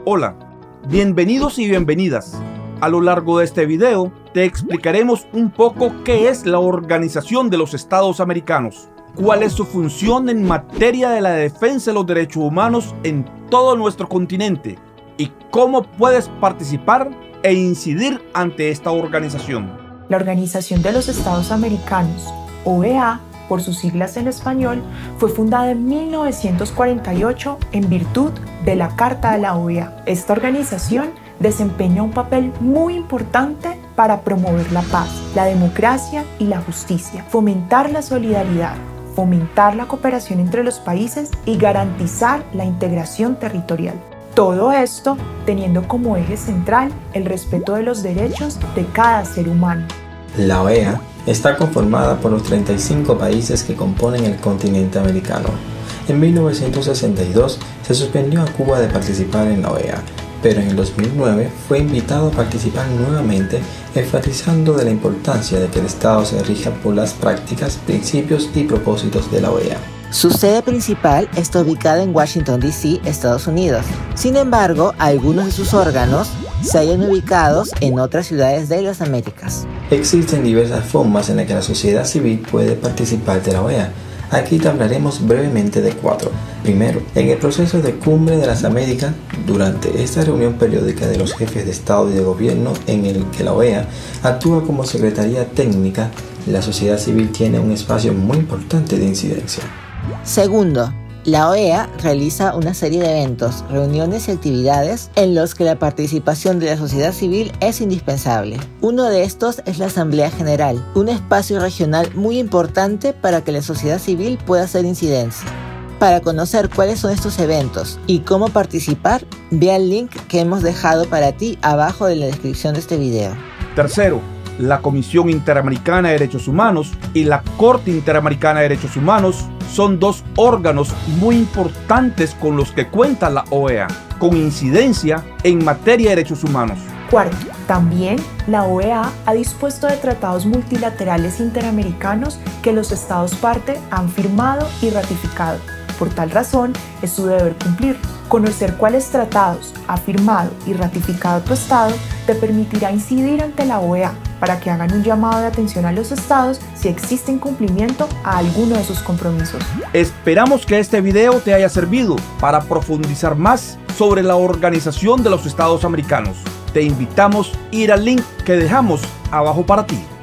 Hola, bienvenidos y bienvenidas. A lo largo de este video te explicaremos un poco qué es la Organización de los Estados Americanos, cuál es su función en materia de la defensa de los derechos humanos en todo nuestro continente y cómo puedes participar e incidir ante esta organización. La Organización de los Estados Americanos, OEA, por sus siglas en español, fue fundada en 1948 en virtud de la Carta de la OEA. Esta organización desempeña un papel muy importante para promover la paz, la democracia y la justicia, fomentar la solidaridad, fomentar la cooperación entre los países y garantizar la integración territorial. Todo esto teniendo como eje central el respeto de los derechos de cada ser humano. La OEA está conformada por los 35 países que componen el continente americano. En 1962 se suspendió a Cuba de participar en la OEA, pero en el 2009 fue invitado a participar nuevamente, enfatizando de la importancia de que el Estado se rija por las prácticas, principios y propósitos de la OEA. Su sede principal está ubicada en Washington, D.C., Estados Unidos. Sin embargo, algunos de sus órganos se hallan ubicados en otras ciudades de las Américas. Existen diversas formas en las que la sociedad civil puede participar de la OEA. Aquí te hablaremos brevemente de 4. Primero, en el proceso de Cumbre de las Américas, durante esta reunión periódica de los jefes de Estado y de Gobierno en el que la OEA actúa como secretaría técnica, la sociedad civil tiene un espacio muy importante de incidencia. Segundo, la OEA realiza una serie de eventos, reuniones y actividades en los que la participación de la sociedad civil es indispensable. Uno de estos es la Asamblea General, un espacio regional muy importante para que la sociedad civil pueda hacer incidencia. Para conocer cuáles son estos eventos y cómo participar, ve al link que hemos dejado para ti abajo de la descripción de este video. Tercero, la Comisión Interamericana de Derechos Humanos y la Corte Interamericana de Derechos Humanos son dos órganos muy importantes con los que cuenta la OEA, con incidencia en materia de derechos humanos. Cuarto, también la OEA ha dispuesto de tratados multilaterales interamericanos que los Estados parte han firmado y ratificado. Por tal razón, es su deber cumplir. Conocer cuáles tratados ha firmado y ratificado tu Estado te permitirá incidir ante la OEA para que hagan un llamado de atención a los Estados si existe incumplimiento a alguno de sus compromisos. Esperamos que este video te haya servido para profundizar más sobre la Organización de los Estados Americanos. Te invitamos a ir al link que dejamos abajo para ti.